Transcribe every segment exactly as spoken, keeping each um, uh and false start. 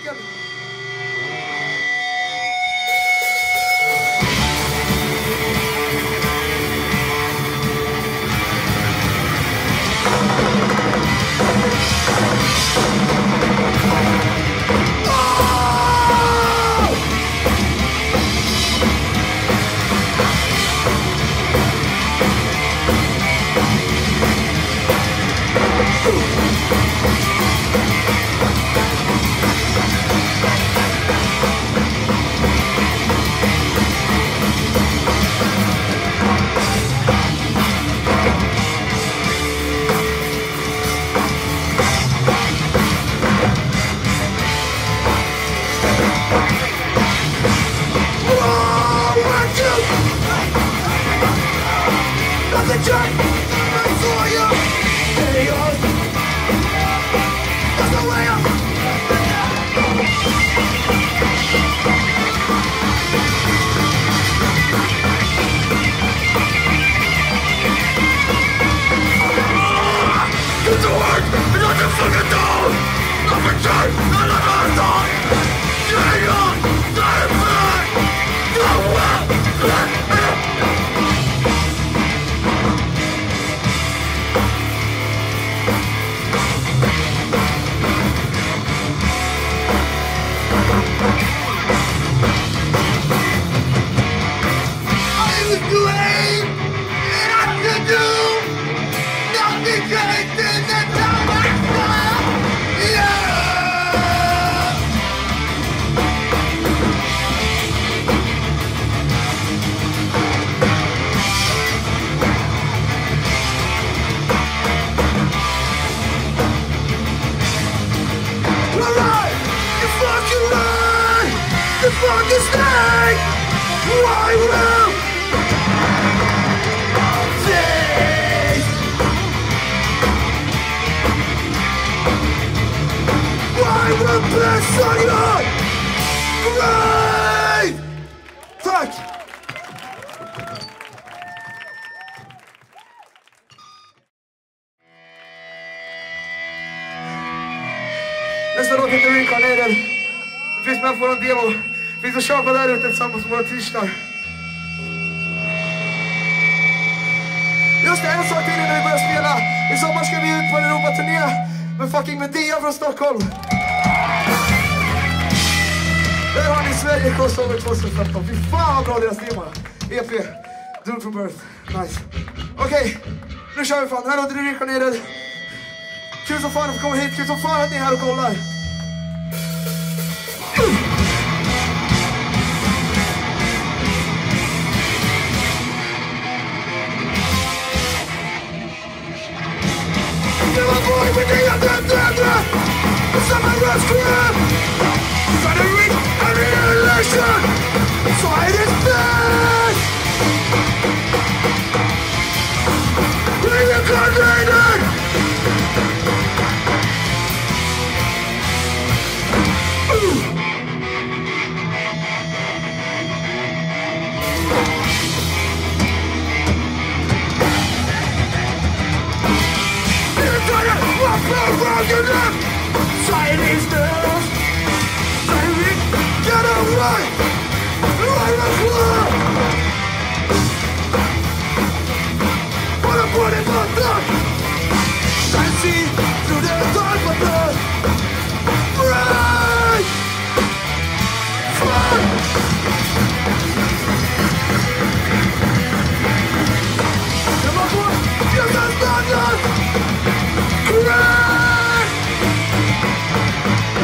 musiken. Nästa låt heter Reincarnated. Det finns med på en demo. Det finns att köpa där ute tillsammans med våra t-shirtar. Just det, en sak till innan vi börjar spela. I sommar ska vi ut på en Europa-turné med fucking Medea från Stockholm. Där har ni Sverige crossover tjugohundrafemton. Fy fan vad bra deras tema. E P, Doomed from Birth. Nice. Okej, okay, nu kör vi fan. Här låter det Reincarnated. Kul som fan att få komma hit. Kul som fan att ni är här och kollar. Det var boy med det jag drömde. Samma röstskruv. Trying to reach a realization. So I just best. Reincarnated. Chinese girls, baby, get away, right on floor. What a body for blood, I see through the dark of blood. Right, fun. Come on, boy, you got thunder. Right.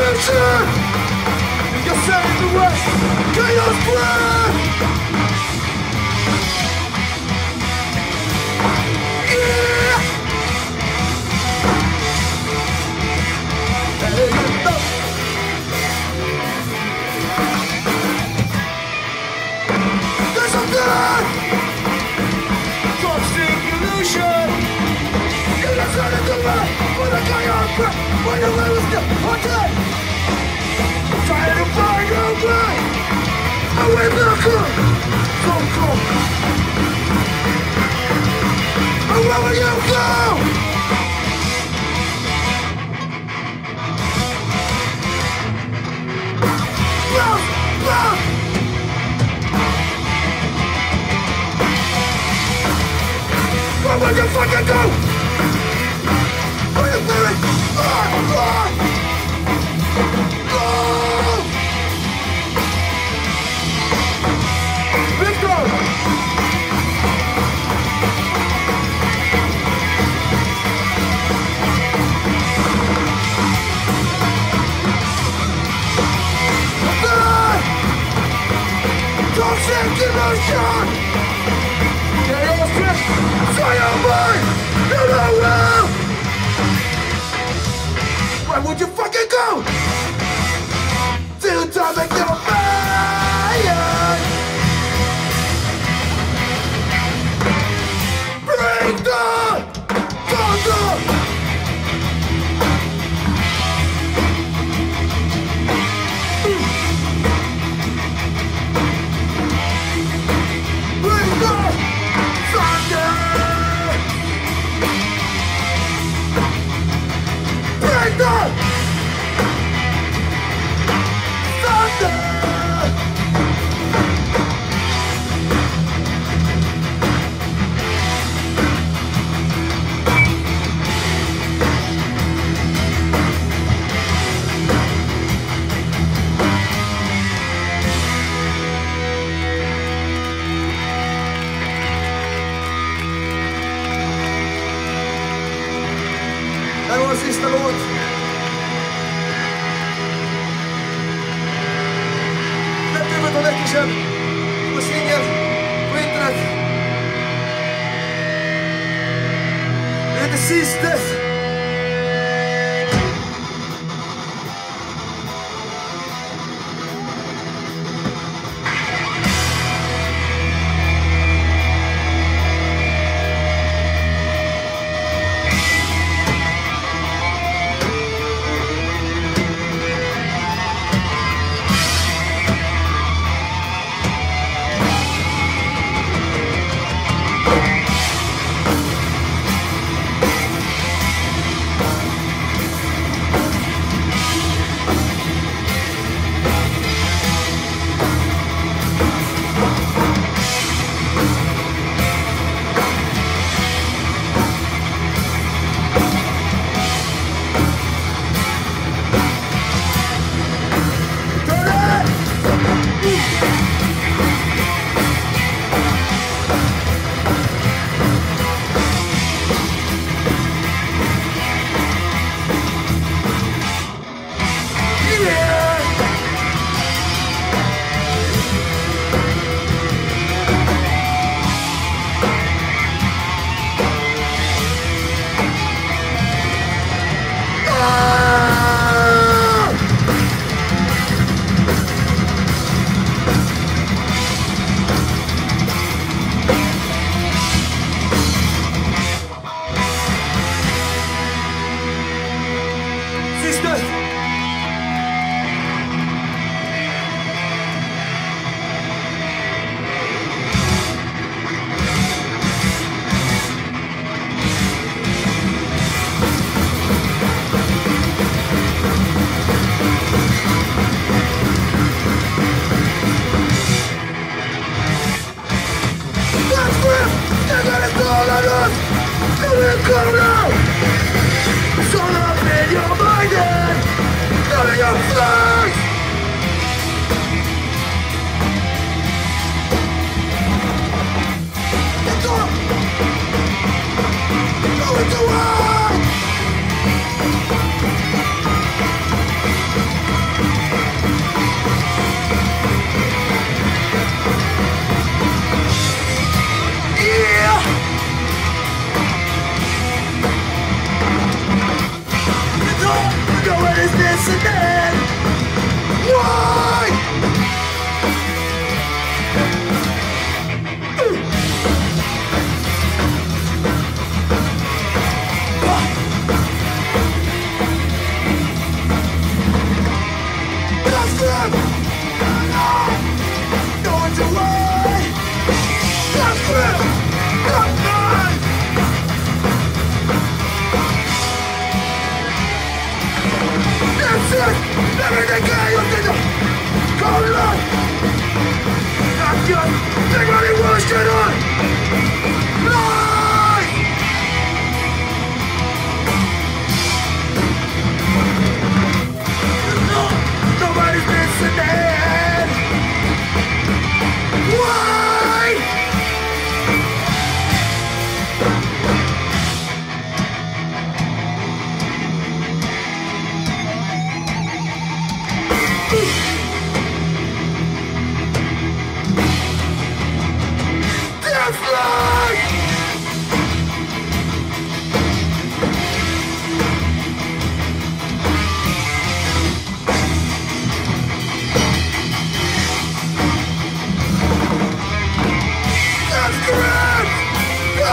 revolution! You're setting the way, chaos blood! Yeah! Hey, you know. There's a blood! Toxic illusion! You're not trying to do right, but I got your crap when you lose the hotel! Trying to find your way! Away back up! So cool! And where will you go? Bounce! Bounce! Where will you fucking go? Where you buried? Ah! Ah! Ah! Victor! Toxic illusion! Chaos drift! Fire mine! You know well! Where would you fucking go? Till time make your fire! Break the thunder! Det var sista låt. Släppte för ett par veckor sedan. På singel. På internet. Det heter Sisters.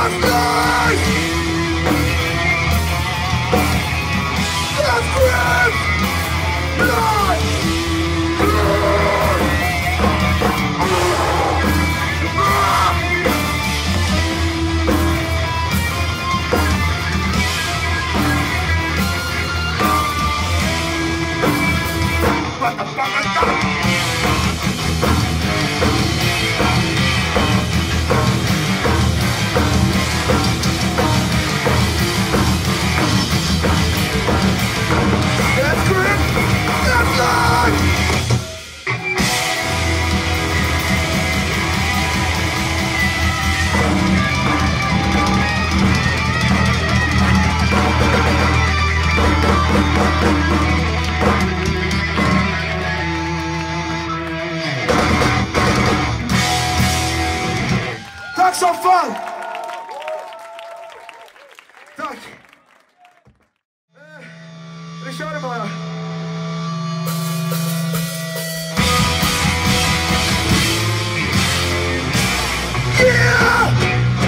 That's nice! That's great! Nice! What the fuck is that? That's great! That's nice! Tack som fan! Tack! Eh, vi kör det bara. Yeah!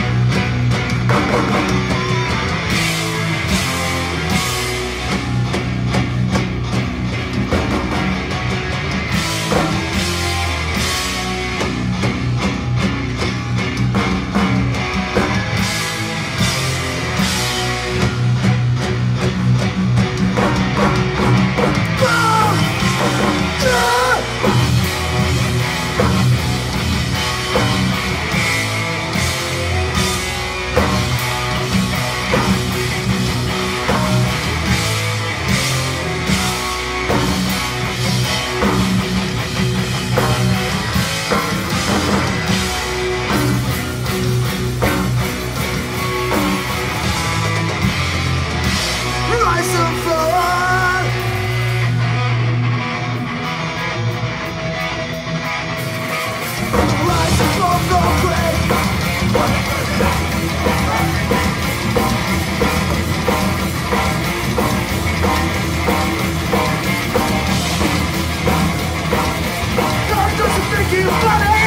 Rise and fall. Rise and fall from grave. God doesn't think you funny.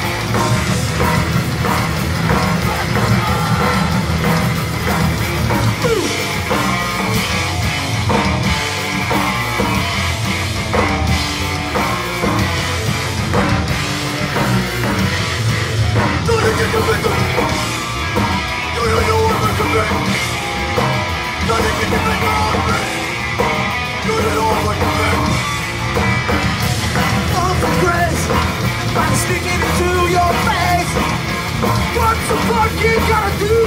Sticking into your face. What the fuck you gotta do?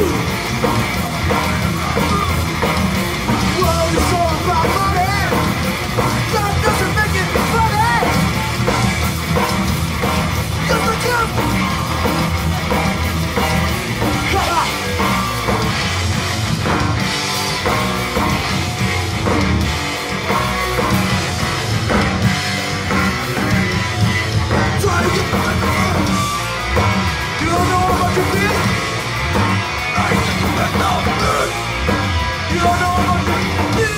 Well, it's all about money. God doesn't make it funny. Just look up. Try to get my you don't know what you feel? I just don't know. You don't know what you feel?